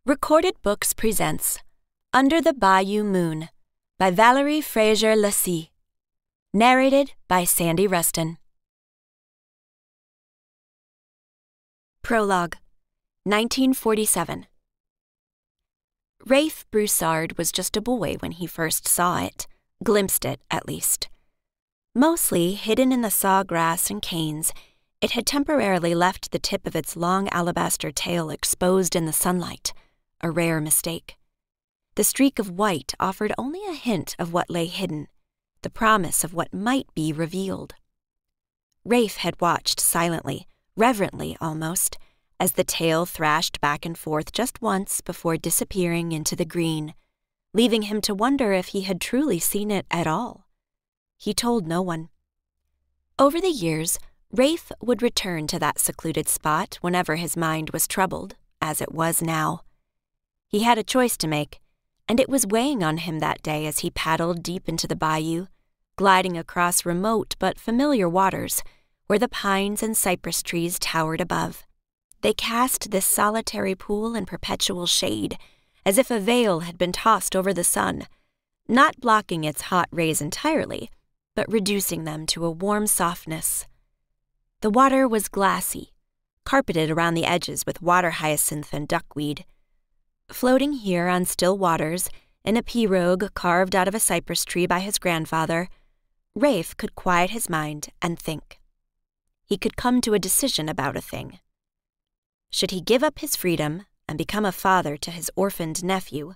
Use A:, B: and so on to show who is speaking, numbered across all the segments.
A: Recorded Books presents Under the Bayou Moon by Valerie Fraser Luesse. Narrated by Sandy Rustin. Prologue, 1947. Rafe Broussard was just a boy when he first saw it, glimpsed it at least. Mostly hidden in the sawgrass and canes, it had temporarily left the tip of its long alabaster tail exposed in the sunlight. A rare mistake. The streak of white offered only a hint of what lay hidden, the promise of what might be revealed. Rafe had watched silently, reverently almost, as the tail thrashed back and forth just once before disappearing into the green, leaving him to wonder if he had truly seen it at all. He told no one. Over the years, Rafe would return to that secluded spot whenever his mind was troubled, as it was now. He had a choice to make, and it was weighing on him that day as he paddled deep into the bayou, gliding across remote but familiar waters where the pines and cypress trees towered above. They cast this solitary pool in perpetual shade, as if a veil had been tossed over the sun, not blocking its hot rays entirely, but reducing them to a warm softness. The water was glassy, carpeted around the edges with water hyacinth and duckweed. Floating here on still waters, in a pirogue carved out of a cypress tree by his grandfather, Rafe could quiet his mind and think. He could come to a decision about a thing. Should he give up his freedom and become a father to his orphaned nephew,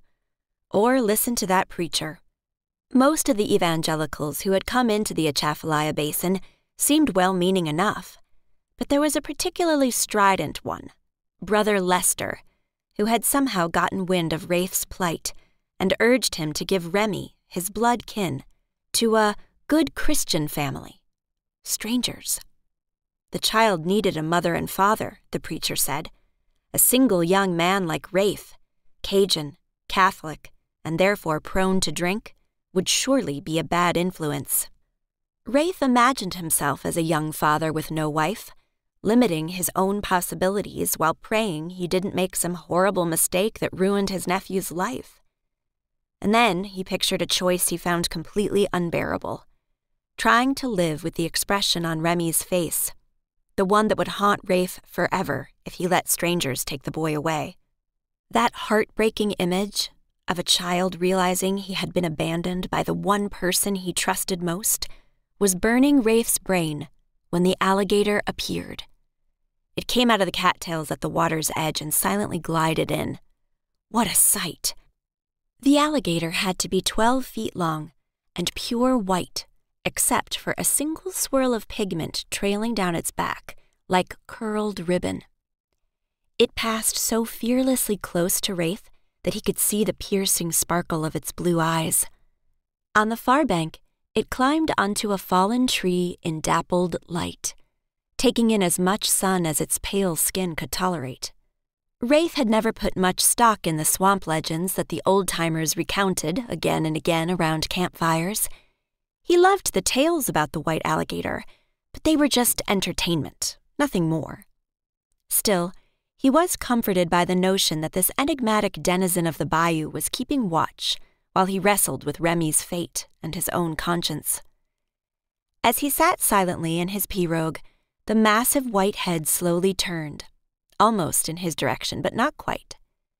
A: or listen to that preacher? Most of the evangelicals who had come into the Atchafalaya Basin seemed well-meaning enough, but there was a particularly strident one, Brother Lester, who had somehow gotten wind of Rafe's plight and urged him to give Remy, his blood kin, to a good Christian family. Strangers. The child needed a mother and father, the preacher said. A single young man like Rafe, Cajun, Catholic, and therefore prone to drink, would surely be a bad influence. Rafe imagined himself as a young father with no wife, limiting his own possibilities while praying he didn't make some horrible mistake that ruined his nephew's life. And then he pictured a choice he found completely unbearable, trying to live with the expression on Remy's face, the one that would haunt Rafe forever if he let strangers take the boy away. That heartbreaking image of a child realizing he had been abandoned by the one person he trusted most was burning Rafe's brain when the alligator appeared. It came out of the cattails at the water's edge and silently glided in. What a sight! The alligator had to be 12 feet long and pure white, except for a single swirl of pigment trailing down its back like curled ribbon. It passed so fearlessly close to Rafe that he could see the piercing sparkle of its blue eyes. On the far bank, it climbed onto a fallen tree in dappled light, taking in as much sun as its pale skin could tolerate. Rafe had never put much stock in the swamp legends that the old-timers recounted again and again around campfires. He loved the tales about the white alligator, but they were just entertainment, nothing more. Still, he was comforted by the notion that this enigmatic denizen of the bayou was keeping watch while he wrestled with Remy's fate and his own conscience. As he sat silently in his pirogue, the massive white head slowly turned, almost in his direction, but not quite.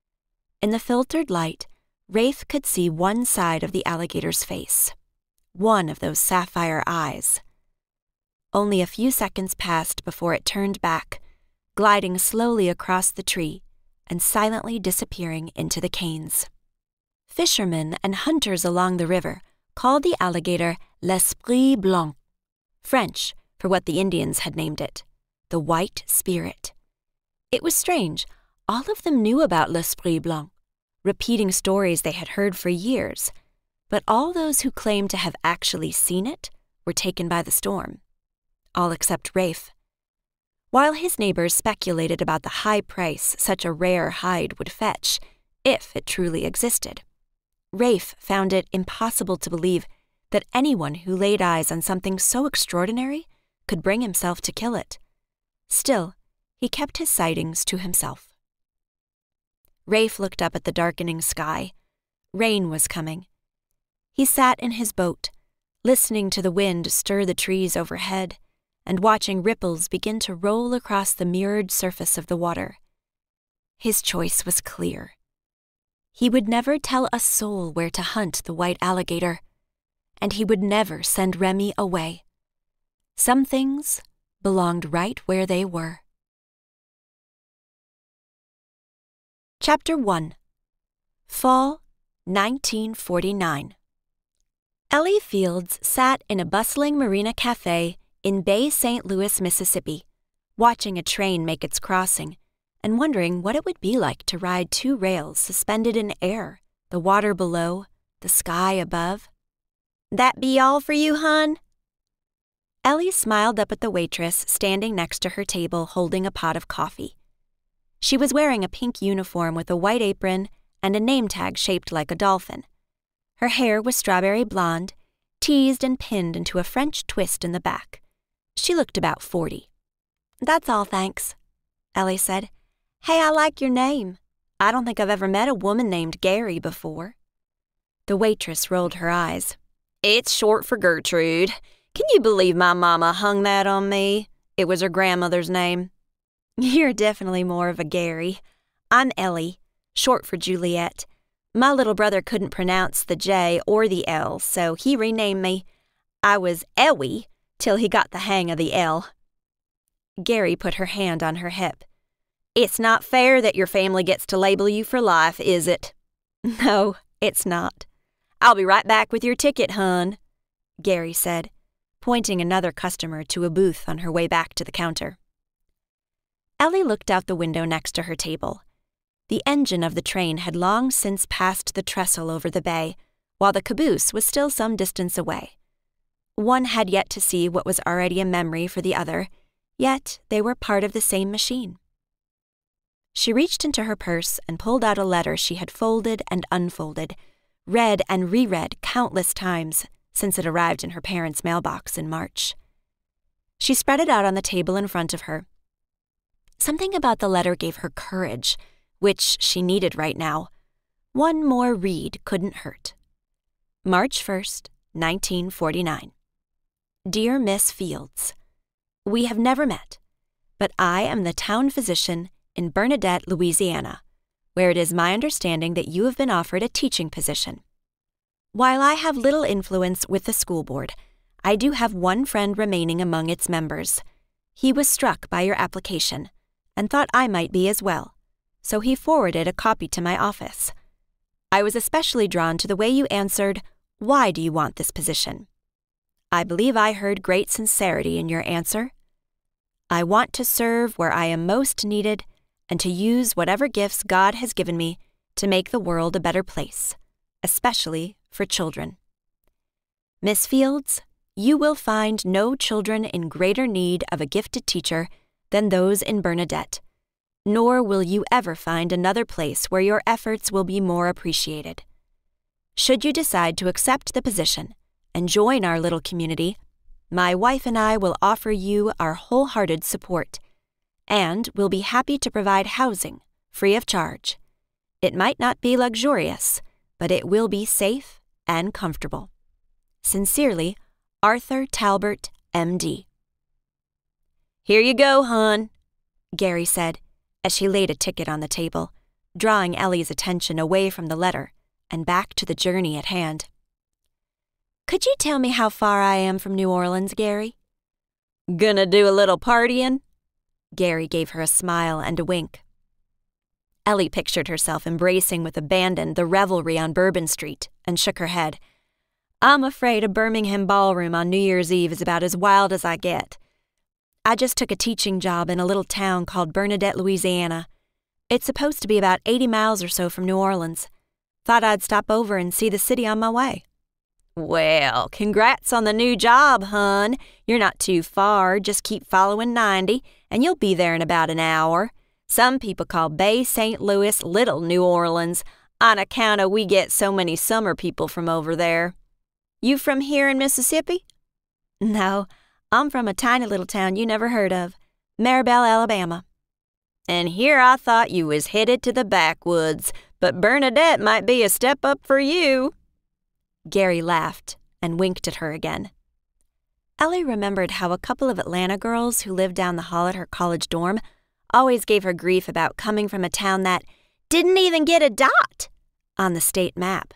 A: In the filtered light, Rafe could see one side of the alligator's face, one of those sapphire eyes. Only a few seconds passed before it turned back, gliding slowly across the tree and silently disappearing into the canes. Fishermen and hunters along the river called the alligator l'esprit blanc, French for what the Indians had named it, the white spirit. It was strange, all of them knew about l'esprit blanc, repeating stories they had heard for years, but all those who claimed to have actually seen it were taken by the storm. All except Rafe. While his neighbors speculated about the high price such a rare hide would fetch, if it truly existed, Rafe found it impossible to believe that anyone who laid eyes on something so extraordinary could bring himself to kill it. Still, he kept his sightings to himself. Rafe looked up at the darkening sky. Rain was coming. He sat in his boat, listening to the wind stir the trees overhead and watching ripples begin to roll across the mirrored surface of the water. His choice was clear. He would never tell a soul where to hunt the white alligator, and he would never send Remy away. Some things belonged right where they were. Chapter 1. Fall, 1949. Ellie Fields sat in a bustling marina cafe in Bay St. Louis, Mississippi, watching a train make its crossing and wondering what it would be like to ride two rails suspended in air, the water below, the sky above. "That be all for you, hun?" Ellie smiled up at the waitress standing next to her table holding a pot of coffee. She was wearing a pink uniform with a white apron and a name tag shaped like a dolphin. Her hair was strawberry blonde, teased and pinned into a French twist in the back. She looked about 40. "That's all, thanks," Ellie said. "Hey, I like your name. I don't think I've ever met a woman named Gary before." The waitress rolled her eyes. "It's short for Gertrude. Can you believe my mama hung that on me? It was her grandmother's name." "You're definitely more of a Gary. I'm Ellie, short for Juliet. My little brother couldn't pronounce the J or the L, so he renamed me. I was Ellie till he got the hang of the L." Gary put her hand on her hip. "It's not fair that your family gets to label you for life, is it?" "No, it's not." "I'll be right back with your ticket, hun," Gary said, pointing another customer to a booth on her way back to the counter. Ellie looked out the window next to her table. The engine of the train had long since passed the trestle over the bay, while the caboose was still some distance away. One had yet to see what was already a memory for the other, yet they were part of the same machine. She reached into her purse and pulled out a letter she had folded and unfolded, read and reread countless times since it arrived in her parents' mailbox in March. She spread it out on the table in front of her. Something about the letter gave her courage, which she needed right now. One more read couldn't hurt. March 1st, 1949. Dear Miss Fields, we have never met, but I am the town physician in Bernadette, Louisiana, where it is my understanding that you have been offered a teaching position. While I have little influence with the school board, I do have one friend remaining among its members. He was struck by your application and thought I might be as well, so he forwarded a copy to my office. I was especially drawn to the way you answered, "Why do you want this position?" I believe I heard great sincerity in your answer. I want to serve where I am most needed and to use whatever gifts God has given me to make the world a better place, especially for children. Miss Fields, you will find no children in greater need of a gifted teacher than those in Bernadette, nor will you ever find another place where your efforts will be more appreciated. Should you decide to accept the position and join our little community, my wife and I will offer you our wholehearted support, and will be happy to provide housing free of charge. It might not be luxurious, but it will be safe and comfortable. Sincerely, Arthur Talbert, M.D. "Here you go, hon," Gary said, as she laid a ticket on the table, drawing Ellie's attention away from the letter and back to the journey at hand. "Could you tell me how far I am from New Orleans, Gary?" "Gonna do a little partying?" Gary gave her a smile and a wink. Ellie pictured herself embracing with abandon the revelry on Bourbon Street and shook her head. "I'm afraid a Birmingham ballroom on New Year's Eve is about as wild as I get. I just took a teaching job in a little town called Bernadette, Louisiana. It's supposed to be about 80 miles or so from New Orleans. Thought I'd stop over and see the city on my way." "Well, congrats on the new job, hun. You're not too far. Just keep following 90, and you'll be there in about an hour. Some people call Bay St. Louis Little New Orleans on account of we get so many summer people from over there. You from here in Mississippi?" "No, I'm from a tiny little town you never heard of, Maribel, Alabama." And here I thought you was headed to the backwoods, but Bernadette might be a step up for you." Gary laughed and winked at her again. Ellie remembered how a couple of Atlanta girls who lived down the hall at her college dorm always gave her grief about coming from a town that didn't even get a dot on the state map.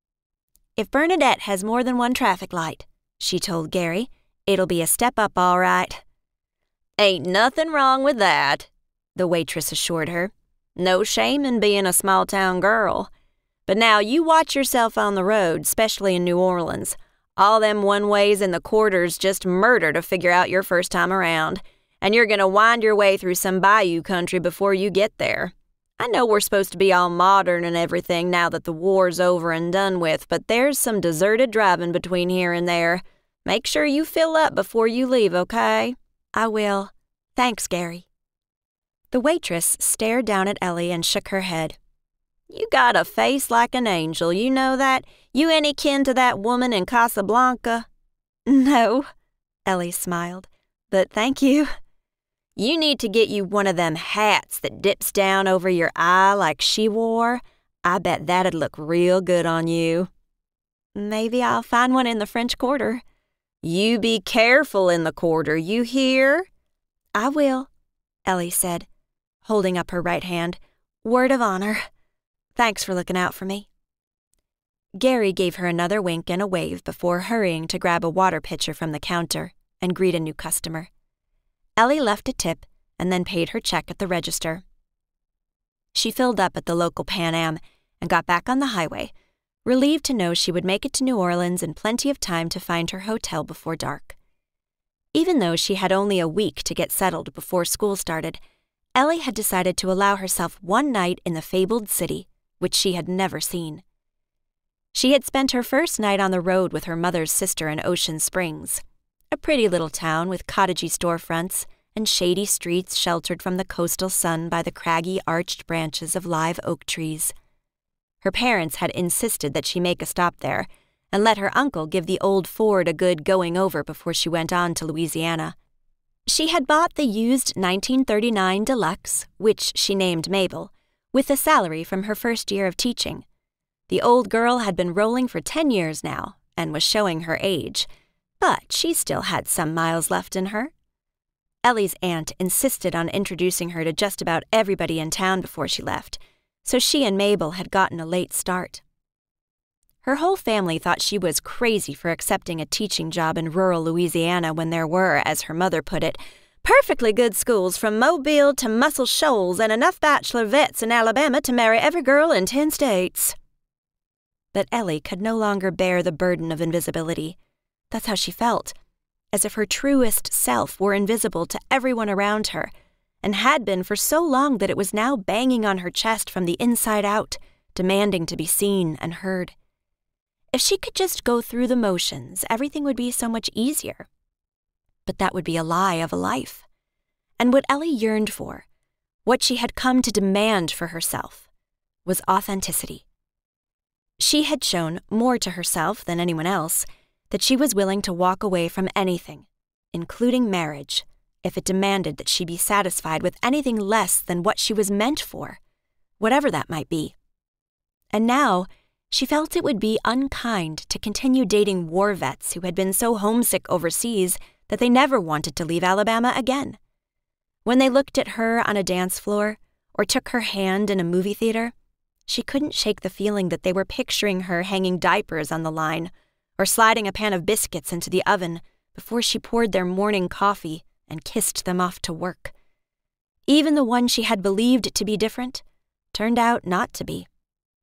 A: "If Bernadette has more than one traffic light," she told Gary, "it'll be a step up all right." "Ain't nothing wrong with that," the waitress assured her. "No shame in being a small-town girl. But now you watch yourself on the road, especially in New Orleans. All them one-ways in the quarters just murder to figure out your first time around, and you're gonna wind your way through some Bayou country before you get there. I know we're supposed to be all modern and everything now that the war's over and done with, but there's some deserted driving between here and there. Make sure you fill up before you leave, okay?" "I will. Thanks, Gary." The waitress stared down at Ellie and shook her head. "You got a face like an angel, you know that? You any kin to that woman in Casablanca?" "No," Ellie smiled, "but thank you." "You need to get you one of them hats that dips down over your eye like she wore. I bet that'd look real good on you." "Maybe I'll find one in the French Quarter." "You be careful in the Quarter, you hear?" "I will," Ellie said, holding up her right hand. "Word of honor. Thanks for looking out for me." Gary gave her another wink and a wave before hurrying to grab a water pitcher from the counter and greet a new customer. Ellie left a tip and then paid her check at the register. She filled up at the local Pan Am and got back on the highway, relieved to know she would make it to New Orleans in plenty of time to find her hotel before dark. Even though she had only a week to get settled before school started, Ellie had decided to allow herself one night in the fabled city, which she had never seen. She had spent her first night on the road with her mother's sister in Ocean Springs, a pretty little town with cottagey storefronts and shady streets sheltered from the coastal sun by the craggy, arched branches of live oak trees. Her parents had insisted that she make a stop there and let her uncle give the old Ford a good going-over before she went on to Louisiana. She had bought the used 1939 Deluxe, which she named Mabel, with a salary from her first year of teaching. The old girl had been rolling for 10 years now and was showing her age, but she still had some miles left in her. Ellie's aunt insisted on introducing her to just about everybody in town before she left, so she and Mabel had gotten a late start. Her whole family thought she was crazy for accepting a teaching job in rural Louisiana when there were, as her mother put it, perfectly good schools from Mobile to Muscle Shoals and enough bachelor vets in Alabama to marry every girl in 10 states. But Ellie could no longer bear the burden of invisibility. That's how she felt, as if her truest self were invisible to everyone around her, and had been for so long that it was now banging on her chest from the inside out, demanding to be seen and heard. If she could just go through the motions, everything would be so much easier. But that would be a lie of a life. And what Ellie yearned for, what she had come to demand for herself, was authenticity. She had shown more to herself than anyone else that she was willing to walk away from anything, including marriage, if it demanded that she be satisfied with anything less than what she was meant for, whatever that might be. And now, she felt it would be unkind to continue dating war vets who had been so homesick overseas that they never wanted to leave Alabama again. When they looked at her on a dance floor or took her hand in a movie theater, she couldn't shake the feeling that they were picturing her hanging diapers on the line or sliding a pan of biscuits into the oven before she poured their morning coffee and kissed them off to work. Even the one she had believed to be different turned out not to be.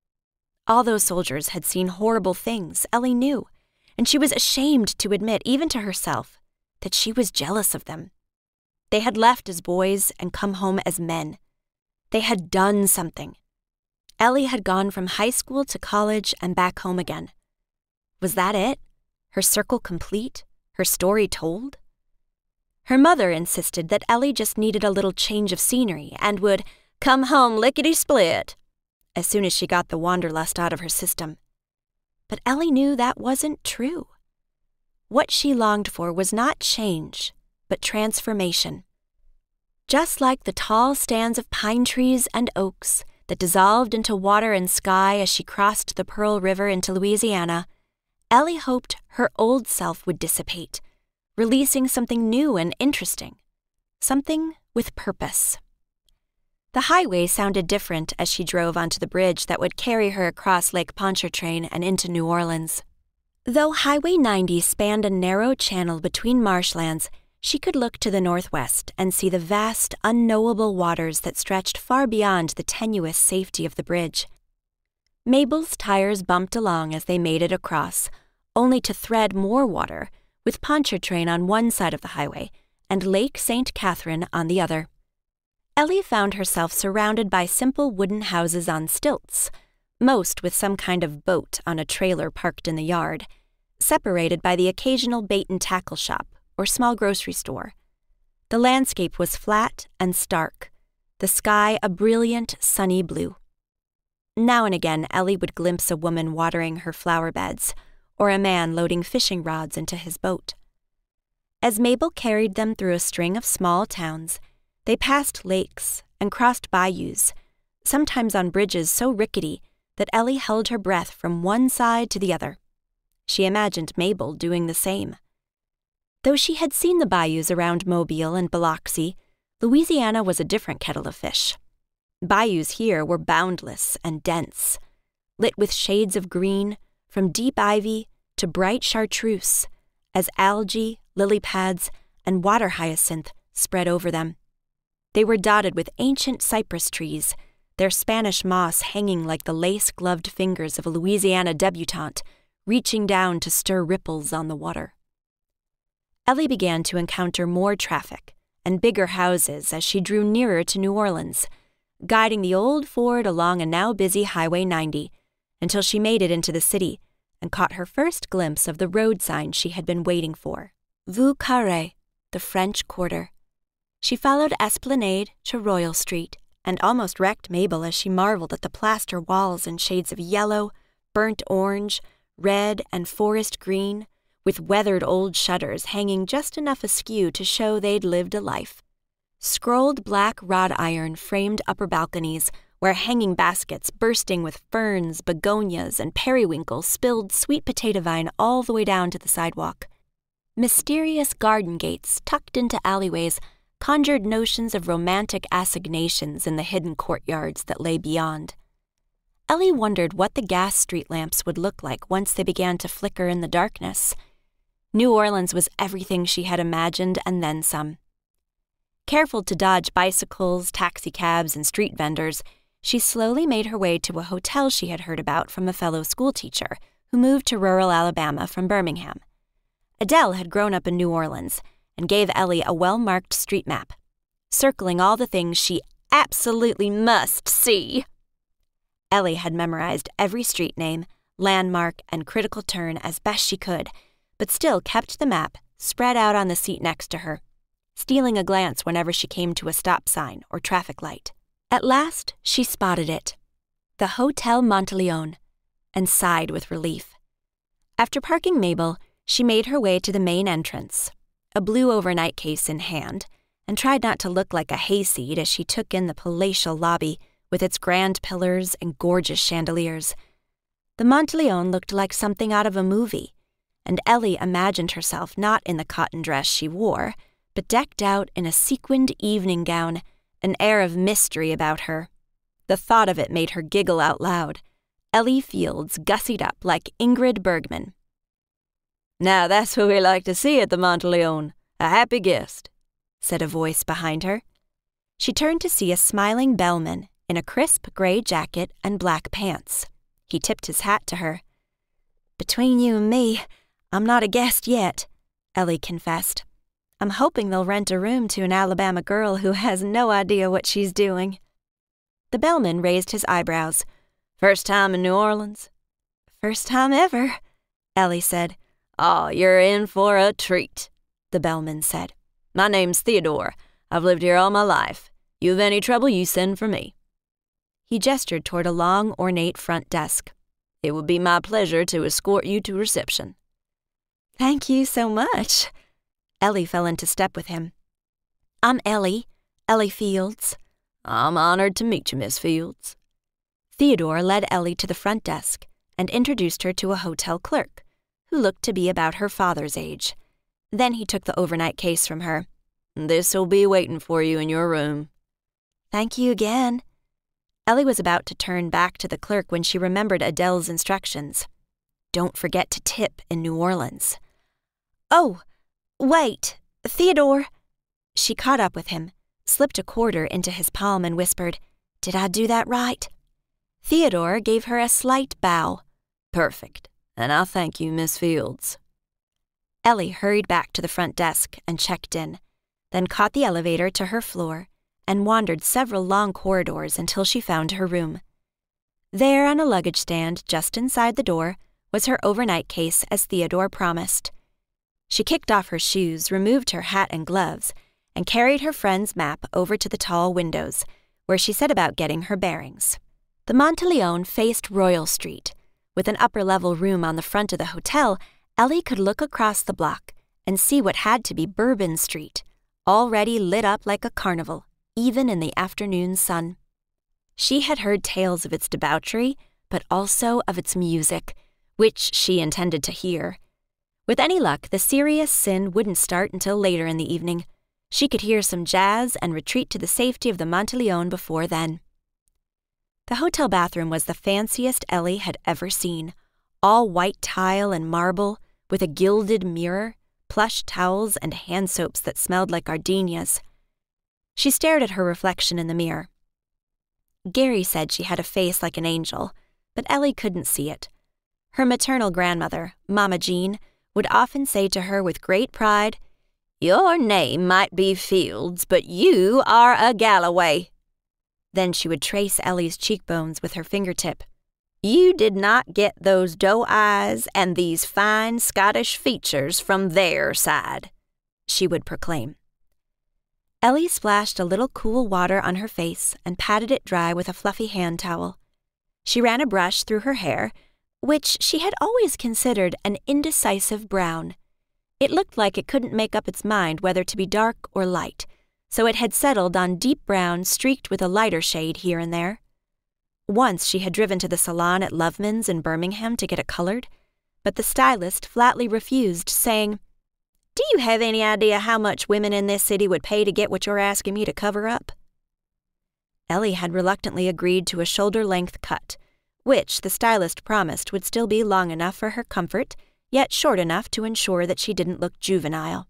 A: All those soldiers had seen horrible things, Ellie knew, and she was ashamed to admit, even to herself, that she was jealous of them. They had left as boys and come home as men. They had done something. Ellie had gone from high school to college and back home again. Was that it? Her circle complete? Her story told? Her mother insisted that Ellie just needed a little change of scenery and would come home lickety-split as soon as she got the wanderlust out of her system. But Ellie knew that wasn't true. What she longed for was not change, but transformation. Just like the tall stands of pine trees and oaks that dissolved into water and sky as she crossed the Pearl River into Louisiana, Ellie hoped her old self would dissipate, releasing something new and interesting, something with purpose. The highway sounded different as she drove onto the bridge that would carry her across Lake Pontchartrain and into New Orleans. Though Highway 90 spanned a narrow channel between marshlands, she could look to the northwest and see the vast, unknowable waters that stretched far beyond the tenuous safety of the bridge. Mabel's tires bumped along as they made it across, only to thread more water, with Pontchartrain on one side of the highway and Lake St. Catherine on the other. Ellie found herself surrounded by simple wooden houses on stilts, most with some kind of boat on a trailer parked in the yard, separated by the occasional bait-and-tackle shop or small grocery store. The landscape was flat and stark, the sky a brilliant, sunny blue. Now and again, Ellie would glimpse a woman watering her flower beds, or a man loading fishing rods into his boat. As Mabel carried them through a string of small towns, they passed lakes and crossed bayous, sometimes on bridges so rickety that Ellie held her breath from one side to the other. She imagined Mabel doing the same. Though she had seen the bayous around Mobile and Biloxi, Louisiana was a different kettle of fish. Bayous here were boundless and dense, lit with shades of green, from deep ivy to bright chartreuse, as algae, lily pads, and water hyacinth spread over them. They were dotted with ancient cypress trees, their Spanish moss hanging like the lace-gloved fingers of a Louisiana debutante, reaching down to stir ripples on the water. Ellie began to encounter more traffic and bigger houses as she drew nearer to New Orleans, guiding the old Ford along a now busy Highway 90 until she made it into the city and caught her first glimpse of the road sign she had been waiting for, Vieux Carré, the French Quarter. She followed Esplanade to Royal Street and almost wrecked Mabel as she marveled at the plaster walls in shades of yellow, burnt orange, red, and forest green, with weathered old shutters hanging just enough askew to show they'd lived a life. Scrolled black wrought iron framed upper balconies where hanging baskets bursting with ferns, begonias, and periwinkles spilled sweet potato vine all the way down to the sidewalk. Mysterious garden gates tucked into alleyways conjured notions of romantic assignations in the hidden courtyards that lay beyond. Ellie wondered what the gas street lamps would look like once they began to flicker in the darkness. New Orleans was everything she had imagined and then some. Careful to dodge bicycles, taxicabs, and street vendors, she slowly made her way to a hotel she had heard about from a fellow schoolteacher who moved to rural Alabama from Birmingham. Adele had grown up in New Orleans and gave Ellie a well-marked street map, circling all the things she absolutely must see. Ellie had memorized every street name, landmark, and critical turn as best she could, but still kept the map spread out on the seat next to her, stealing a glance whenever she came to a stop sign or traffic light. At last, she spotted it, the Hotel Monteleone, and sighed with relief. After parking Mabel, she made her way to the main entrance, a blue overnight case in hand, and tried not to look like a hayseed as she took in the palatial lobby with its grand pillars and gorgeous chandeliers. The Monteleone looked like something out of a movie, and Ellie imagined herself not in the cotton dress she wore, but decked out in a sequined evening gown, an air of mystery about her. The thought of it made her giggle out loud. Ellie Fields gussied up like Ingrid Bergman. "Now that's what we like to see at the Monteleone, a happy guest," said a voice behind her. She turned to see a smiling bellman in a crisp gray jacket and black pants. He tipped his hat to her. "Between you and me, I'm not a guest yet," Ellie confessed. "I'm hoping they'll rent a room to an Alabama girl who has no idea what she's doing." The bellman raised his eyebrows. "First time in New Orleans?" "First time ever," Ellie said.
B: "Oh, you're in for a treat," the bellman said. "My name's Theodore. I've lived here all my life. You have any trouble, you send for me."
A: He gestured toward a long, ornate front desk.
B: "It would be my pleasure to escort you to reception."
A: "Thank you so much." Ellie fell into step with him. "I'm Ellie Ellie Fields.
B: I'm honored to meet you, Miss Fields.
A: Theodore led Ellie to the front desk and introduced her to a hotel clerk, who looked to be about her father's age. Then he took the overnight case from her.
B: This'll be waiting for you in your room.
A: Thank you again. Ellie was about to turn back to the clerk when she remembered Adele's instructions. Don't forget to tip in New Orleans. Oh, wait, Theodore. She caught up with him, slipped a quarter into his palm and whispered, Did I do that right? Theodore gave her a slight bow.
B: Perfect, and I thank you, Miss Fields.
A: Ellie hurried back to the front desk and checked in, then caught the elevator to her floor and wandered several long corridors until she found her room. There on a luggage stand just inside the door was her overnight case as Theodore promised. She kicked off her shoes, removed her hat and gloves, and carried her friend's map over to the tall windows, where she set about getting her bearings. The Monteleone faced Royal Street. With an upper-level room on the front of the hotel, Ellie could look across the block and see what had to be Bourbon Street, already lit up like a carnival, even in the afternoon sun. She had heard tales of its debauchery, but also of its music, which she intended to hear. With any luck, the serious sin wouldn't start until later in the evening. She could hear some jazz and retreat to the safety of the Monteleone before then. The hotel bathroom was the fanciest Ellie had ever seen, all white tile and marble, with a gilded mirror, plush towels, and hand soaps that smelled like gardenias. She stared at her reflection in the mirror. Gary said she had a face like an angel, but Ellie couldn't see it. Her maternal grandmother, Mama Jean, would often say to her with great pride, "Your name might be Fields, but you are a Galloway." Then she would trace Ellie's cheekbones with her fingertip. "You did not get those doe eyes and these fine Scottish features from their side," she would proclaim. Ellie splashed a little cool water on her face and patted it dry with a fluffy hand towel. She ran a brush through her hair, which she had always considered an indecisive brown. It looked like it couldn't make up its mind whether to be dark or light, so it had settled on deep brown streaked with a lighter shade here and there. Once she had driven to the salon at Loveman's in Birmingham to get it colored, but the stylist flatly refused, saying, "Do you have any idea how much women in this city would pay to get what you're asking me to cover up?" Ellie had reluctantly agreed to a shoulder-length cut, which the stylist promised would still be long enough for her comfort, yet short enough to ensure that she didn't look juvenile.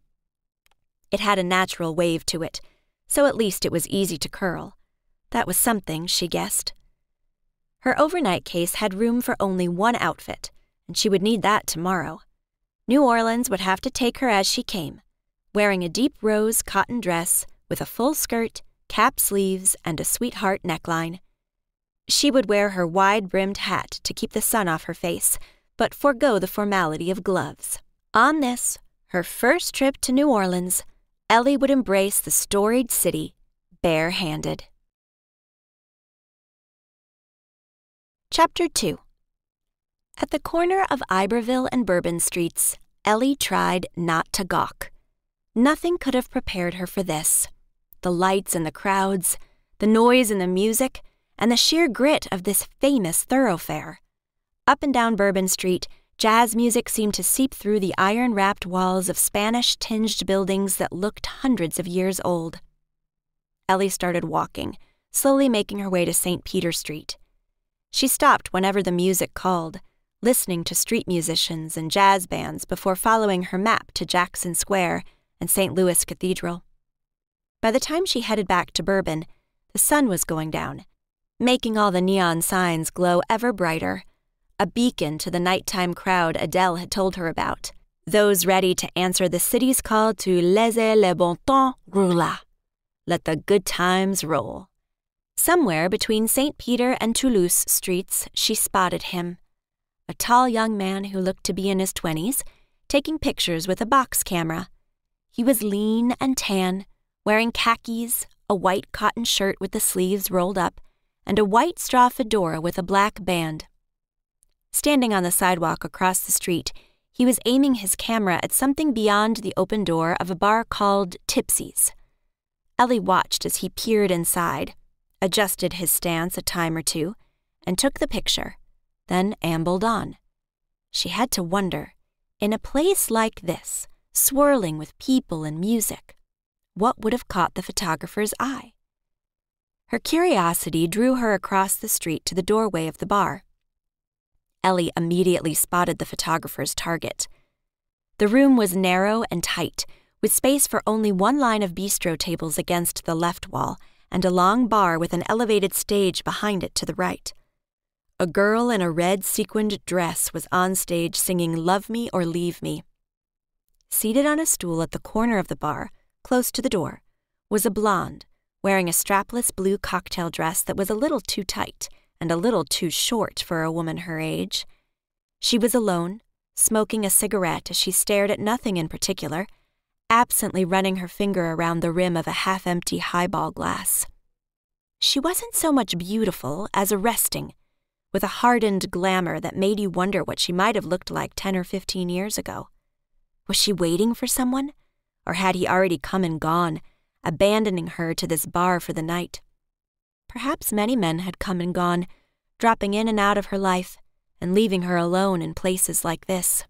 A: It had a natural wave to it, so at least it was easy to curl. That was something, she guessed. Her overnight case had room for only one outfit, and she would need that tomorrow. New Orleans would have to take her as she came, wearing a deep rose cotton dress with a full skirt, cap sleeves, and a sweetheart neckline. She would wear her wide-brimmed hat to keep the sun off her face, but forego the formality of gloves. On this, her first trip to New Orleans, Ellie would embrace the storied city bare-handed. Chapter 2. At the corner of Iberville and Bourbon Streets, Ellie tried not to gawk. Nothing could have prepared her for this. The lights and the crowds, the noise and the music, and the sheer grit of this famous thoroughfare. Up and down Bourbon Street, jazz music seemed to seep through the iron-wrapped walls of Spanish-tinged buildings that looked hundreds of years old. Ellie started walking, slowly making her way to St. Peter Street. She stopped whenever the music called, listening to street musicians and jazz bands before following her map to Jackson Square and St. Louis Cathedral. By the time she headed back to Bourbon, the sun was going down, making all the neon signs glow ever brighter, a beacon to the nighttime crowd Adele had told her about, those ready to answer the city's call to laissez le bon temps rouler, let the good times roll. Somewhere between St. Peter and Toulouse streets, she spotted him, a tall young man who looked to be in his 20s, taking pictures with a box camera. He was lean and tan, wearing khakis, a white cotton shirt with the sleeves rolled up, and a white straw fedora with a black band. Standing on the sidewalk across the street, he was aiming his camera at something beyond the open door of a bar called Tipsy's. Ellie watched as he peered inside, adjusted his stance a time or two, and took the picture, then ambled on. She had to wonder, in a place like this, swirling with people and music, what would have caught the photographer's eye? Her curiosity drew her across the street to the doorway of the bar. Ellie immediately spotted the photographer's target. The room was narrow and tight, with space for only one line of bistro tables against the left wall and a long bar with an elevated stage behind it to the right. A girl in a red sequined dress was on stage singing "Love Me or Leave Me." Seated on a stool at the corner of the bar, close to the door, was a blonde, wearing a strapless blue cocktail dress that was a little too tight and a little too short for a woman her age. She was alone, smoking a cigarette as she stared at nothing in particular, absently running her finger around the rim of a half-empty highball glass. She wasn't so much beautiful as arresting, with a hardened glamour that made you wonder what she might have looked like 10 or 15 years ago. Was she waiting for someone? Or had he already come and gone, abandoning her to this bar for the night? Perhaps many men had come and gone, dropping in and out of her life, and leaving her alone in places like this.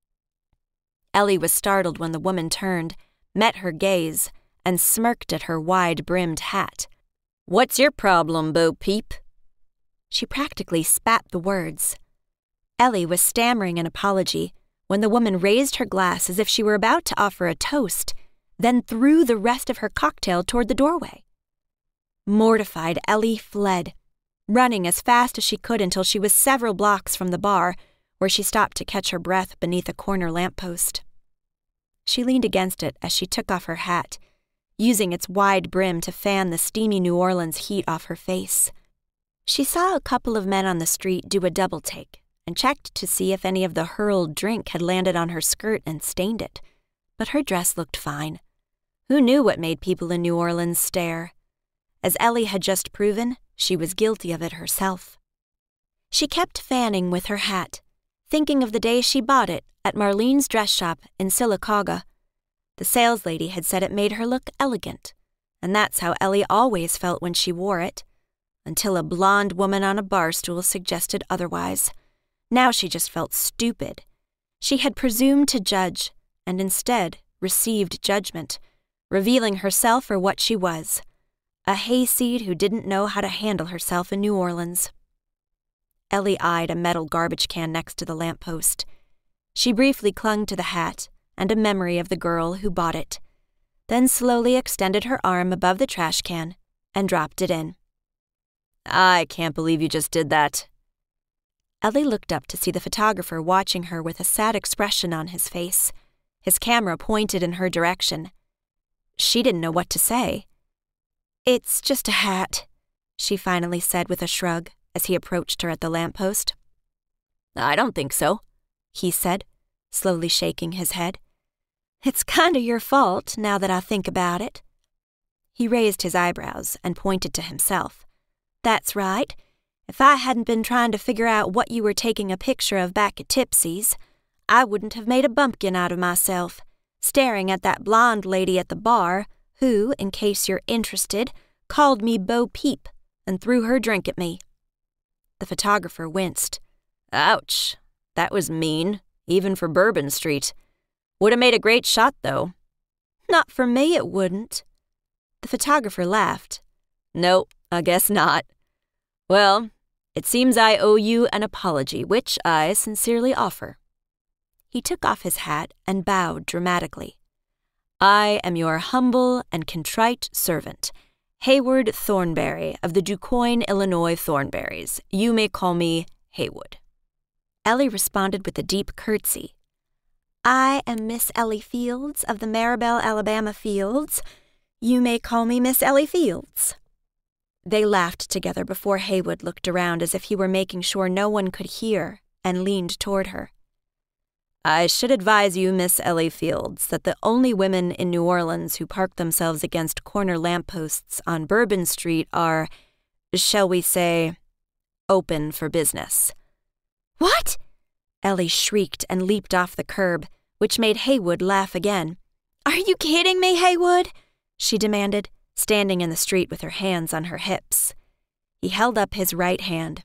A: Ellie was startled when the woman turned, met her gaze, and smirked at her wide-brimmed hat. "What's your problem, Bo Peep?" She practically spat the words. Ellie was stammering an apology when the woman raised her glass as if she were about to offer a toast, then threw the rest of her cocktail toward the doorway. Mortified, Ellie fled, running as fast as she could until she was several blocks from the bar, where she stopped to catch her breath beneath a corner lamppost. She leaned against it as she took off her hat, using its wide brim to fan the steamy New Orleans heat off her face. She saw a couple of men on the street do a double-take and checked to see if any of the hurled drink had landed on her skirt and stained it, but her dress looked fine. Who knew what made people in New Orleans stare? As Ellie had just proven, she was guilty of it herself. She kept fanning with her hat, thinking of the day she bought it at Marlene's dress shop in Sylacauga. The saleslady had said it made her look elegant, and that's how Ellie always felt when she wore it, until a blonde woman on a bar stool suggested otherwise. Now she just felt stupid. She had presumed to judge, and instead received judgment, revealing herself for what she was, a hayseed who didn't know how to handle herself in New Orleans. Ellie eyed a metal garbage can next to the lamppost. She briefly clung to the hat and a memory of the girl who bought it, then slowly extended her arm above the trash can and dropped it in. "I can't believe you just did that." Ellie looked up to see the photographer watching her with a sad expression on his face, his camera pointed in her direction. She didn't know what to say. "It's just a hat," she finally said with a shrug as he approached her at the lamppost. "I don't think so," he said, slowly shaking his head. "It's kinda your fault, now that I think about it." He raised his eyebrows and pointed to himself. "That's right. If I hadn't been trying to figure out what you were taking a picture of back at Tipsy's, I wouldn't have made a bumpkin out of myself, staring at that blonde lady at the bar who, in case you're interested, called me Bo Peep and threw her drink at me." The photographer winced. "Ouch, that was mean, even for Bourbon Street. Would have made a great shot, though." "Not for me, it wouldn't." The photographer laughed. "No, I guess not. Well, it seems I owe you an apology, which I sincerely offer." He took off his hat and bowed dramatically. "I am your humble and contrite servant, Hayward Thornberry of the DuQuoin, Illinois Thornberrys. You may call me Haywood." Ellie responded with a deep curtsy. "I am Miss Ellie Fields of the Maribel, Alabama Fields. You may call me Miss Ellie Fields." They laughed together before Haywood looked around as if he were making sure no one could hear and leaned toward her. "I should advise you, Miss Ellie Fields, that the only women in New Orleans who park themselves against corner lampposts on Bourbon Street are, shall we say, open for business." "What?" Ellie shrieked and leaped off the curb, which made Haywood laugh again. "Are you kidding me, Haywood?" she demanded, standing in the street with her hands on her hips. He held up his right hand.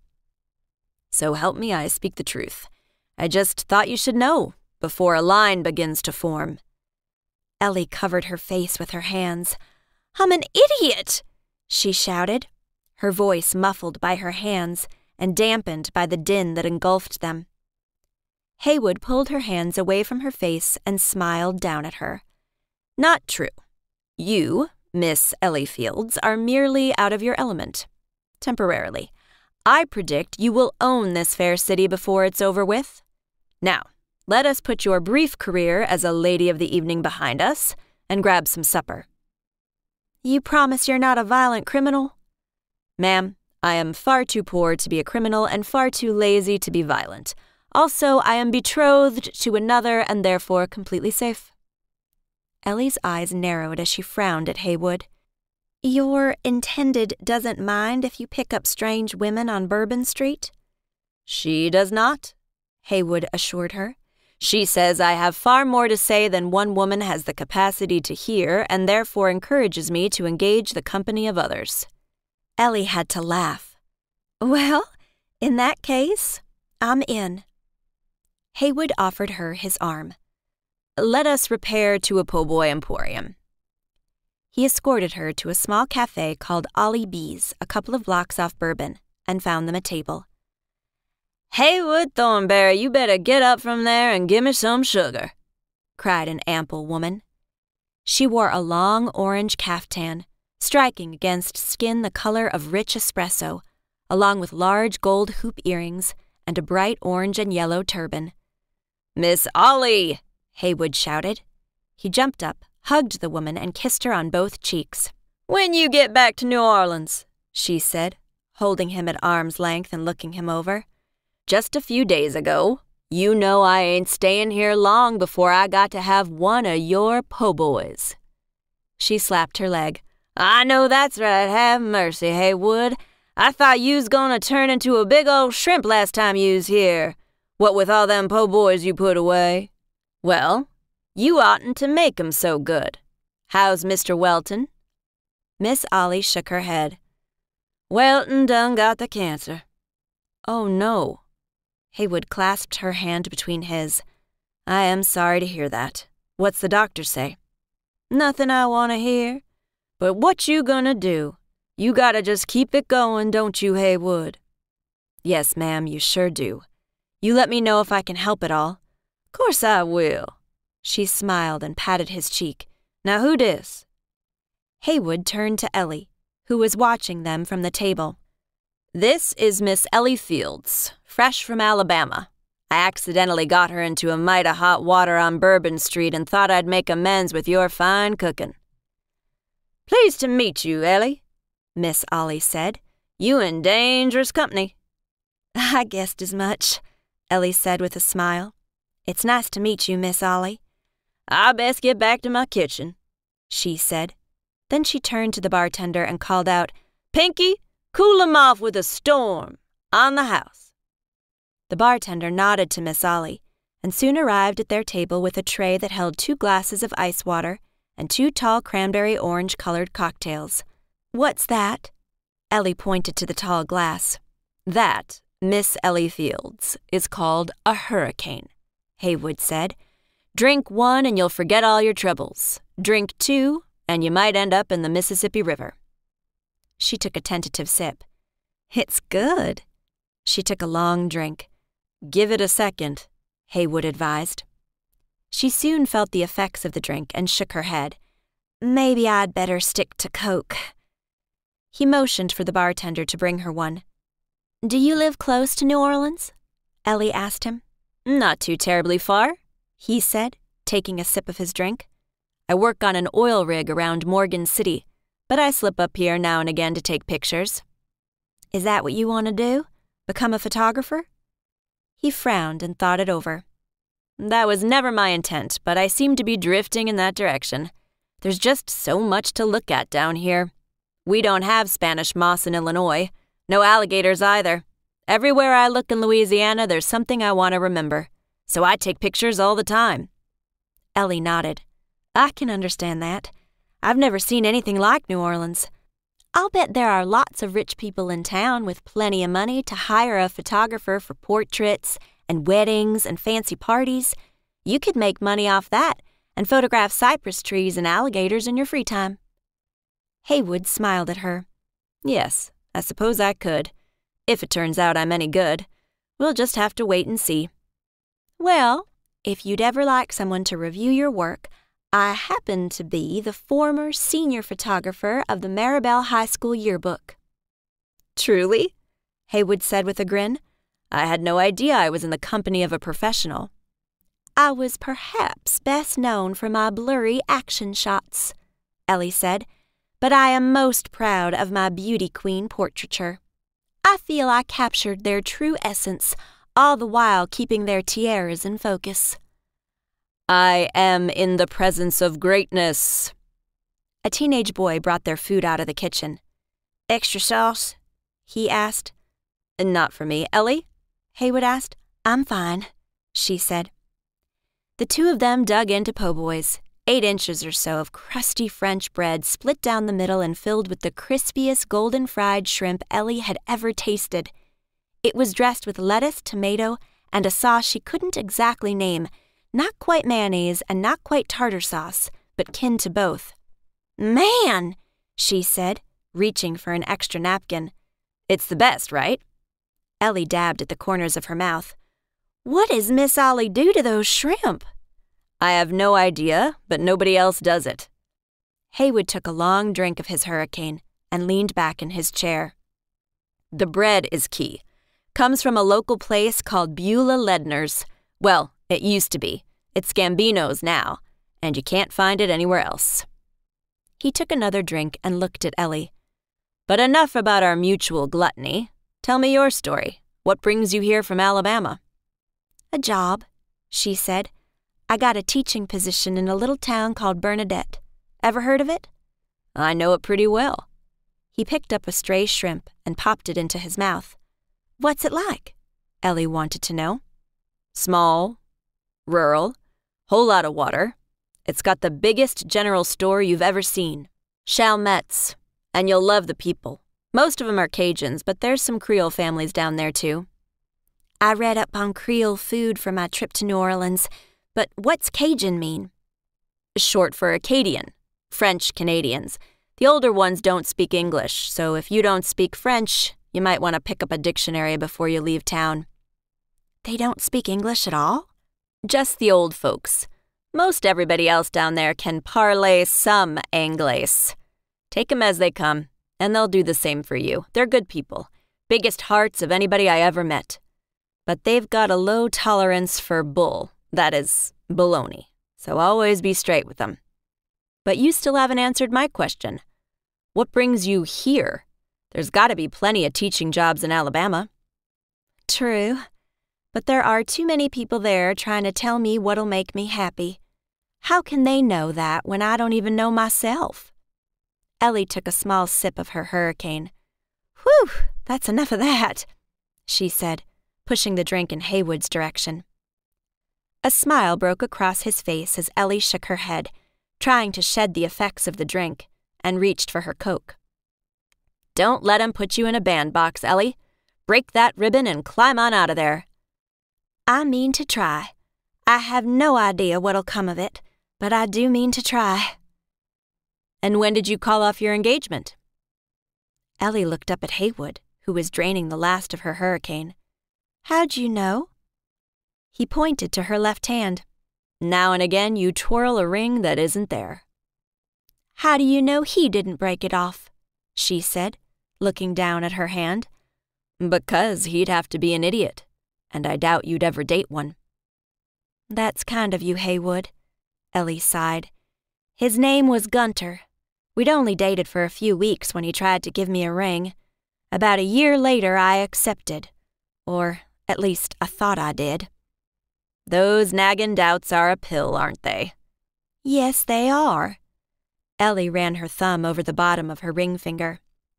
B: So help me, I speak the truth. I just thought you should know before a line begins to form.
A: Ellie covered her face with her hands. "I'm an idiot!" she shouted, her voice muffled by her hands and dampened by the din that engulfed them. Haywood pulled her hands away from her face and smiled down at her.
B: "Not true. You, Miss Ellie Fields, are merely out of your element. Temporarily. I predict you will own this fair city before it's over with. Now, let us put your brief career as a lady of the evening behind us and grab some supper."
A: "You promise you're not a violent criminal?"
B: "Ma'am, I am far too poor to be a criminal and far too lazy to be violent. Also, I am betrothed to another and therefore completely safe."
A: Ellie's eyes narrowed as she frowned at Haywood. "Your intended doesn't mind if you pick up strange women on Bourbon Street?"
B: "She does not," Haywood assured her. "She says I have far more to say than one woman has the capacity to hear and therefore encourages me to engage the company of others."
A: Ellie had to laugh. "Well, in that case, I'm in." Haywood offered her his arm.
B: "Let us repair to a po' boy emporium."
A: He escorted her to a small cafe called Ollie B's a couple of blocks off Bourbon and found them a table.
B: "Haywood Thornberry, you better get up from there and give me some sugar," cried an ample woman.
A: She wore a long orange caftan, striking against skin the color of rich espresso, along with large gold hoop earrings and a bright orange and yellow turban.
B: "Miss Ollie!"
A: Haywood shouted. He jumped up, hugged the woman, and kissed her on both cheeks.
B: "When you get back to New Orleans,"
A: she said, holding him at arm's length and looking him over.
B: "Just a few days ago. You know I ain't staying here long before I got to have one of your po' boys."
A: She slapped her leg.
B: "I know that's right. Have mercy, Haywood. I thought you's gonna turn into a big old shrimp last time you's here. What with all them po' boys you put away. Well, you oughtn't to make 'em so good. How's Mr. Welton?"
A: Miss Ollie shook her head.
B: "Welton done got the cancer."
A: "Oh, no." Haywood clasped her hand between his.
B: "I am sorry to hear that. What's the doctor say?"
A: "Nothing I want to hear.
B: But what you gonna do? You gotta just keep it going, don't you, Haywood?"
A: "Yes, ma'am, you sure do. You let me know if I can help at all."
B: "Course I will."
A: She smiled and patted his cheek.
B: "Now who dis?"
A: Haywood turned to Ellie, who was watching them from the table.
B: "This is Miss Ellie Fields, fresh from Alabama. I accidentally got her into a mite of hot water on Bourbon Street and thought I'd make amends with your fine cooking." "Pleased to meet you, Ellie," Miss Ollie said. "You in dangerous company."
A: "I guessed as much," Ellie said with a smile. "It's nice to meet you, Miss Ollie."
B: "I best get back to my kitchen,"
A: she said. Then she turned to the bartender and called out,
B: "Pinky, cool 'em off with a storm. On the house."
A: The bartender nodded to Miss Ollie and soon arrived at their table with a tray that held 2 glasses of ice water and 2 tall cranberry orange-colored cocktails. "What's that?" Ellie pointed to the tall glass.
B: "That, Miss Ellie Fields, is called a hurricane," Haywood said. "Drink 1 and you'll forget all your troubles. Drink 2 and you might end up in the Mississippi River."
A: She took a tentative sip. "It's good." She took a long drink.
B: "Give it a second," Haywood advised.
A: She soon felt the effects of the drink and shook her head. "Maybe I'd better stick to Coke." He motioned for the bartender to bring her one. "Do you live close to New Orleans?" Ellie asked him.
B: "Not too terribly far,"
A: he said, taking a sip of his drink.
B: "I work on an oil rig around Morgan City, but I slip up here now and again to take pictures."
A: "Is that what you want to do? Become a photographer?" He frowned and thought it over.
B: "That was never my intent, but I seem to be drifting in that direction. There's just so much to look at down here. We don't have Spanish moss in Illinois. No alligators either. Everywhere I look in Louisiana, there's something I want to remember. So I take pictures all the time."
A: Ellie nodded. "I can understand that.
B: I've never seen anything like New Orleans. I'll bet there are lots of rich people in town with plenty of money to hire a photographer for portraits and weddings and fancy parties. You could make money off that and photograph cypress trees and alligators in your free time. Haywood smiled at her. Yes, I suppose I could, if it turns out I'm any good. We'll just have to wait and see. Well, if you'd ever like someone to review your work, I happen to be the former senior photographer of the Maribel High School yearbook. Truly? Haywood said with a grin. I had no idea I was in the company of a professional. I was perhaps best known for my blurry action shots, Ellie said, but I am most proud of my beauty queen portraiture. I feel I captured their true essence, all the while keeping their tiaras in focus. I am in the presence of greatness. A teenage boy brought their food out of the kitchen. Extra sauce? He asked. Not for me. Ellie? Haywood asked. I'm fine, she said. The two of them dug into po' boys, 8 inches or so of crusty French bread split down the middle and filled with the crispiest golden fried shrimp Ellie had ever tasted. It was dressed with lettuce, tomato, and a sauce she couldn't exactly name, not quite mayonnaise and not quite tartar sauce, but kin to both. Man, she said, reaching for an extra napkin. It's the best, right? Ellie dabbed at the corners of her mouth. What does Miss Ollie do to those shrimp? I have no idea, but nobody else does it. Haywood took a long drink of his hurricane and leaned back in his chair. The bread is key. Comes from a local place called Beulah Ledner's. Well, it used to be. It's Gambino's now, and you can't find it anywhere else. He took another drink and looked at Ellie. But enough about our mutual gluttony. Tell me your story. What brings you here from Alabama? A job, she said. I got a teaching position in a little town called Bernadette. Ever heard of it? I know it pretty well. He picked up a stray shrimp and popped it into his mouth. What's it like? Ellie wanted to know. Small, rural, whole lot of water. It's got the biggest general store you've ever seen. Chalmettes. And you'll love the people. Most of them are Cajuns, but there's some Creole families down there too. I read up on Creole food for my trip to New Orleans, but what's Cajun mean? Short for Acadian, French Canadians. The older ones don't speak English, so if you don't speak French, you might want to pick up a dictionary before you leave town. They don't speak English at all? Just the old folks. Most everybody else down there can parley some Anglais. Take 'em as they come, and they'll do the same for you. They're good people. Biggest hearts of anybody I ever met. But they've got a low tolerance for bull, that is, baloney. So always be straight with them. But you still haven't answered my question. What brings you here? There's got to be plenty of teaching jobs in Alabama. True. But there are too many people there trying to tell me what'll make me happy. How can they know that when I don't even know myself? Ellie took a small sip of her hurricane. Whew, that's enough of that, she said, pushing the drink in Haywood's direction. A smile broke across his face as Ellie shook her head, trying to shed the effects of the drink, and reached for her Coke. Don't let him put you in a bandbox, Ellie. Break that ribbon and climb on out of there. I mean to try. I have no idea what'll come of it, but I do mean to try. And when did you call off your engagement? Ellie looked up at Haywood, who was draining the last of her hurricane. How'd you know? He pointed to her left hand. Now and again you twirl a ring that isn't there. How do you know he didn't break it off? She said, looking down at her hand. Because he'd have to be an idiot, and I doubt you'd ever date one. That's kind of you, Haywood, Ellie sighed. His name was Gunter. We'd only dated for a few weeks when he tried to give me a ring. About a year later, I accepted. Or, at least, I thought I did. Those nagging doubts are a pill, aren't they? Yes, they are. Ellie ran her thumb over the bottom of her ring finger.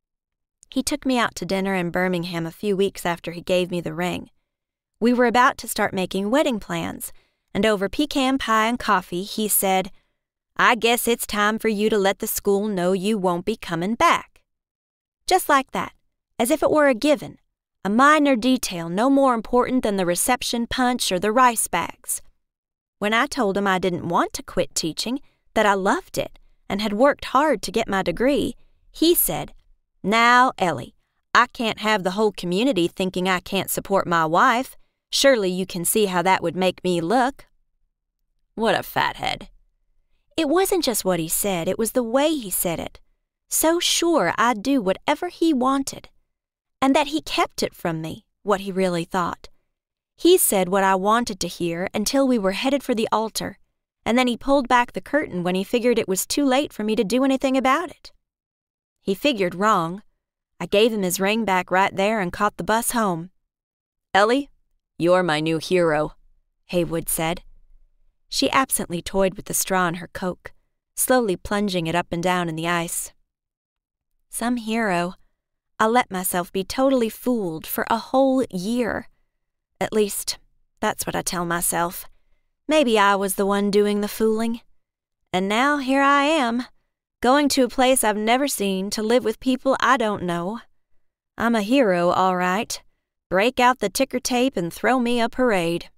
B: He took me out to dinner in Birmingham a few weeks after he gave me the ring. We were about to start making wedding plans, and over pecan pie and coffee, he said, I guess it's time for you to let the school know you won't be coming back. Just like that, as if it were a given, a minor detail no more important than the reception punch or the rice bags. When I told him I didn't want to quit teaching, that I loved it and had worked hard to get my degree, he said, "Now, Ellie, I can't have the whole community thinking I can't support my wife. Surely you can see how that would make me look." What a fathead. It wasn't just what he said, it was the way he said it. So sure I'd do whatever he wanted. And that he kept it from me, what he really thought. He said what I wanted to hear until we were headed for the altar, and then he pulled back the curtain when he figured it was too late for me to do anything about it. He figured wrong. I gave him his ring back right there and caught the bus home. "Ellie, you're my new hero," Haywood said. She absently toyed with the straw in her Coke, slowly plunging it up and down in the ice. Some hero. I'll let myself be totally fooled for a whole year. At least, that's what I tell myself. Maybe I was the one doing the fooling. And now here I am, going to a place I've never seen to live with people I don't know. I'm a hero, all right. Break out the ticker tape and throw me a parade.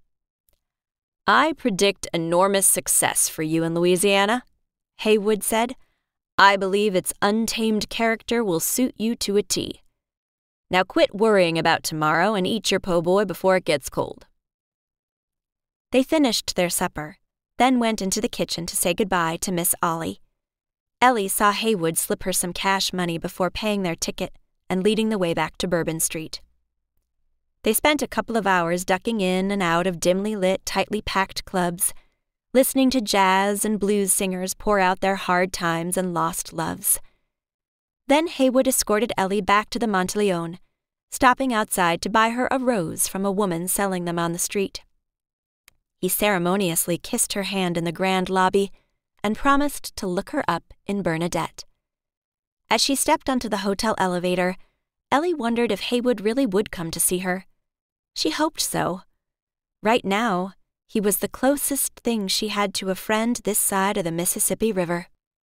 B: "I predict enormous success for you in Louisiana," Haywood said. "I believe its untamed character will suit you to a T. Now quit worrying about tomorrow and eat your po' boy before it gets cold." They finished their supper, then went into the kitchen to say goodbye to Miss Ollie. Ellie saw Haywood slip her some cash money before paying their ticket and leading the way back to Bourbon Street. They spent a couple of hours ducking in and out of dimly lit, tightly packed clubs, listening to jazz and blues singers pour out their hard times and lost loves. Then Haywood escorted Ellie back to the Monteleone, stopping outside to buy her a rose from a woman selling them on the street. He ceremoniously kissed her hand in the grand lobby and promised to look her up in Bernadette. As she stepped onto the hotel elevator, Ellie wondered if Haywood really would come to see her. She hoped so. Right now, he was the closest thing she had to a friend this side of the Mississippi River.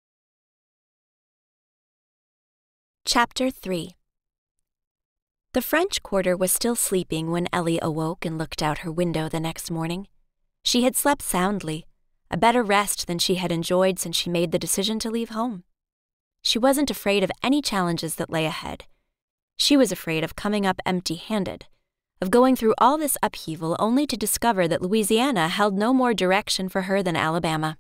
B: Chapter 3. The French Quarter was still sleeping when Ellie awoke and looked out her window the next morning. She had slept soundly, a better rest than she had enjoyed since she made the decision to leave home. She wasn't afraid of any challenges that lay ahead. She was afraid of coming up empty-handed, of going through all this upheaval only to discover that Louisiana held no more direction for her than Alabama.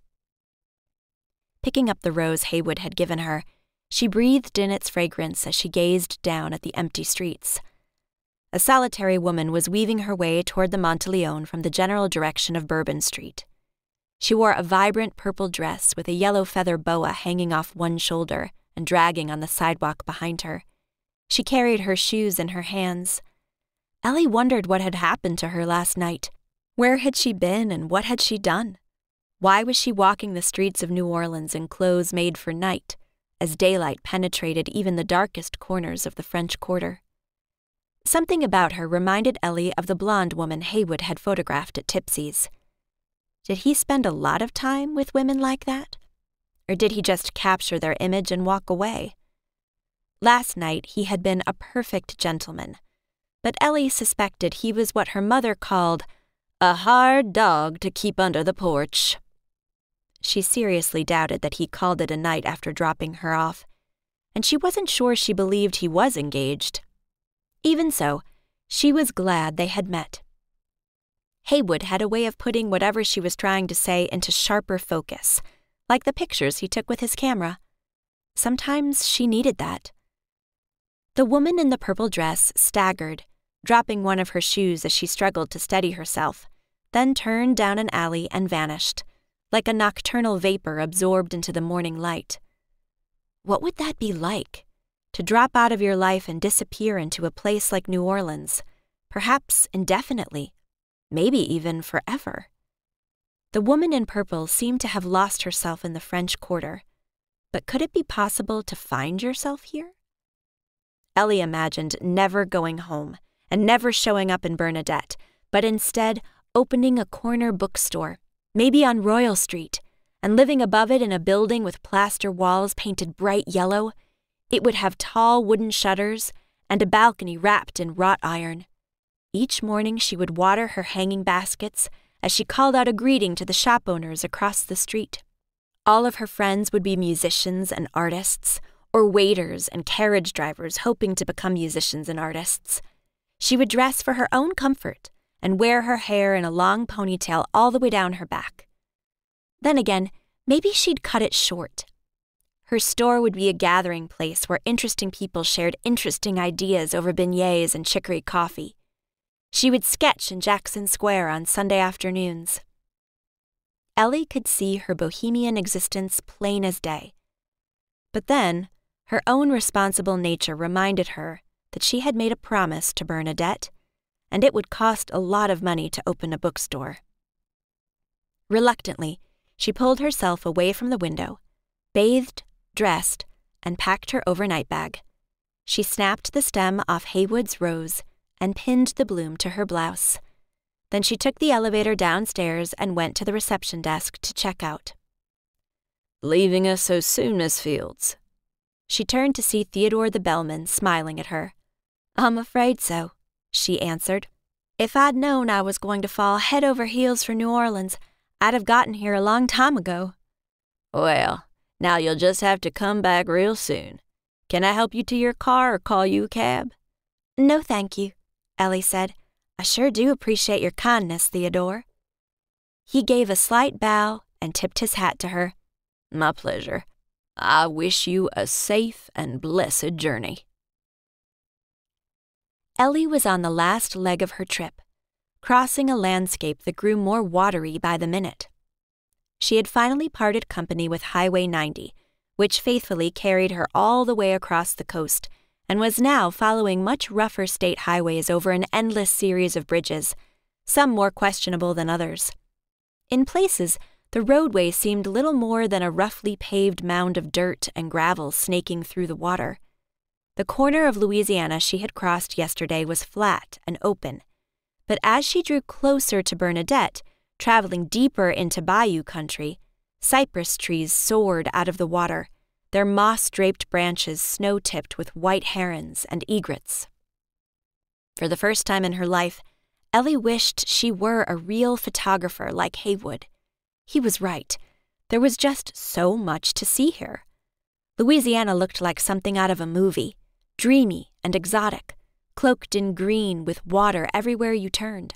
B: Picking up the rose Haywood had given her, she breathed in its fragrance as she gazed down at the empty streets. A solitary woman was weaving her way toward the Monteleone from the general direction of Bourbon Street. She wore a vibrant purple dress with a yellow feather boa hanging off one shoulder and dragging on the sidewalk behind her. She carried her shoes in her hands. Ellie wondered what had happened to her last night. Where had she been and what had she done? Why was she walking the streets of New Orleans in clothes made for night, as daylight penetrated even the darkest corners of the French Quarter? Something about her reminded Ellie of the blonde woman Haywood had photographed at Tipsy's. Did he spend a lot of time with women like that? Or did he just capture their image and walk away? Last night he had been a perfect gentleman, but Ellie suspected he was what her mother called a hard dog to keep under the porch. She seriously doubted that he called it a night after dropping her off, and she wasn't sure she believed he was engaged. Even so, she was glad they had met. Haywood had a way of putting whatever she was trying to say into sharper focus, like the pictures he took with his camera. Sometimes she needed that. The woman in the purple dress staggered, dropping one of her shoes as she struggled to steady herself, then turned down an alley and vanished, like a nocturnal vapor absorbed into the morning light. What would that be like? To drop out of your life and disappear into a place like New Orleans, perhaps indefinitely, maybe even forever. The woman in purple seemed to have lost herself in the French Quarter, but could it be possible to find yourself here? Ellie imagined never going home and never showing up in Bernadette, but instead opening a corner bookstore, maybe on Royal Street,
A: and living above it in a building with plaster walls painted bright yellow, it would have tall wooden shutters and a balcony wrapped in wrought iron. Each morning she would water her hanging baskets as she called out a greeting to the shop owners across the street. All of her friends would be musicians and artists, or waiters and carriage drivers hoping to become musicians and artists. She would dress for her own comfort and wear her hair in a long ponytail all the way down her back. Then again, maybe she'd cut it short. Her store would be a gathering place where interesting people shared interesting ideas over beignets and chicory coffee. She would sketch in Jackson Square on Sunday afternoons. Ellie could see her bohemian existence plain as day. But then, her own responsible nature reminded her that she had made a promise to Bernadette, and it would cost a lot of money to open a bookstore. Reluctantly, she pulled herself away from the window, bathed, dressed, and packed her overnight bag. She snapped the stem off Haywood's rose and pinned the bloom to her blouse. Then she took the elevator downstairs and went to the reception desk to check out.
B: "Leaving us so soon, Miss Fields?"
A: She turned to see Theodore the bellman smiling at her. "I'm afraid so," she answered. "If I'd known I was going to fall head over heels for New Orleans, I'd have gotten here a long time ago."
B: "Well, now you'll just have to come back real soon. Can I help you to your car or call you a cab?"
A: "No, thank you," Ellie said. "I sure do appreciate your kindness, Theodore." He gave a slight bow and tipped his hat to her.
B: "My pleasure. I wish you a safe and blessed journey."
A: Ellie was on the last leg of her trip, crossing a landscape that grew more watery by the minute. She had finally parted company with Highway 90, which faithfully carried her all the way across the coast, and was now following much rougher state highways over an endless series of bridges, some more questionable than others. In places, the roadway seemed little more than a roughly paved mound of dirt and gravel snaking through the water. The corner of Louisiana she had crossed yesterday was flat and open, but as she drew closer to Bernadette, traveling deeper into Bayou country, cypress trees soared out of the water, their moss-draped branches snow-tipped with white herons and egrets. For the first time in her life, Ellie wished she were a real photographer like Haywood. He was right. There was just so much to see here. Louisiana looked like something out of a movie, dreamy and exotic, cloaked in green with water everywhere you turned.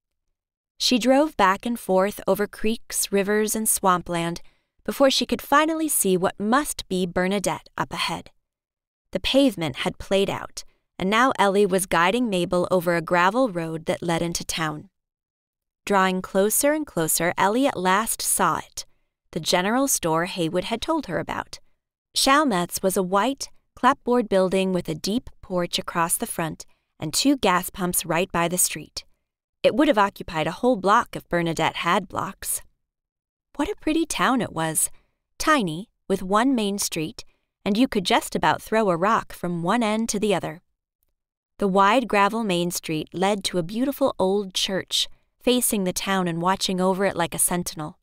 A: She drove back and forth over creeks, rivers, and swampland before she could finally see what must be Bernadette up ahead. The pavement had played out, and now Ellie was guiding Mabel over a gravel road that led into town. Drawing closer and closer, Ellie at last saw it, the general store Haywood had told her about. Chalmette's was a white, clapboard building with a deep porch across the front and 2 gas pumps right by the street. It would have occupied a whole block if Bernadette had blocks. What a pretty town it was, tiny, with one main street, and you could just about throw a rock from one end to the other. The wide gravel main street led to a beautiful old church, facing the town and watching over it like a sentinel.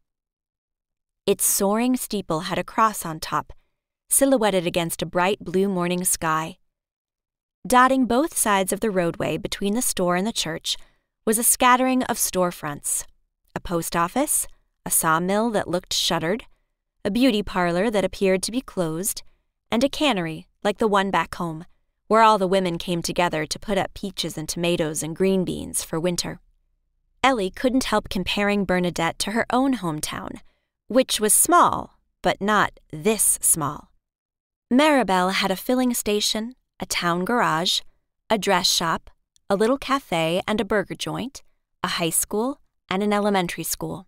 A: Its soaring steeple had a cross on top, silhouetted against a bright blue morning sky. Dotting both sides of the roadway between the store and the church was a scattering of storefronts, a post office, a sawmill that looked shuttered, a beauty parlor that appeared to be closed, and a cannery like the one back home, where all the women came together to put up peaches and tomatoes and green beans for winter. Ellie couldn't help comparing Bernadette to her own hometown, which was small, but not this small. Maribel had a filling station, a town garage, a dress shop, a little cafe and a burger joint, a high school, and an elementary school.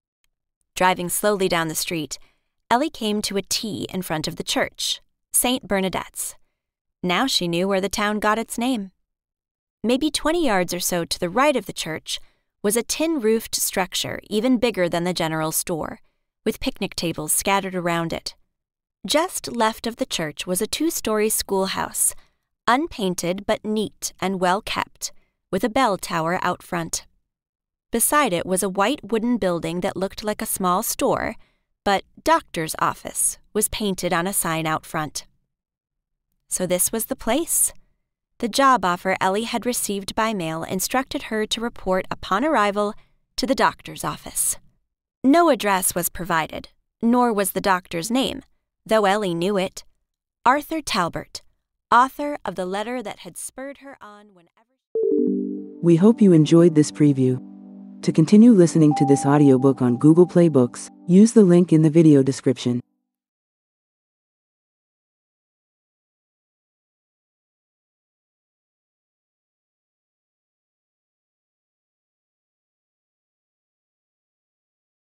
A: Driving slowly down the street, Ellie came to a T in front of the church, St. Bernadette's. Now she knew where the town got its name. Maybe 20 yards or so to the right of the church was a tin-roofed structure even bigger than the general store, with picnic tables scattered around it. Just left of the church was a 2-story schoolhouse, unpainted but neat and well-kept, with a bell tower out front. Beside it was a white wooden building that looked like a small store, but doctor's office was painted on a sign out front. So this was the place. The job offer Ellie had received by mail instructed her to report upon arrival to the doctor's office. No address was provided, nor was the doctor's name, though Ellie knew it. Arthur Talbert, author of the letter that had spurred her on whenever...
C: We hope you enjoyed this preview. To continue listening to this audiobook on Google Play Books, use the link in the video description.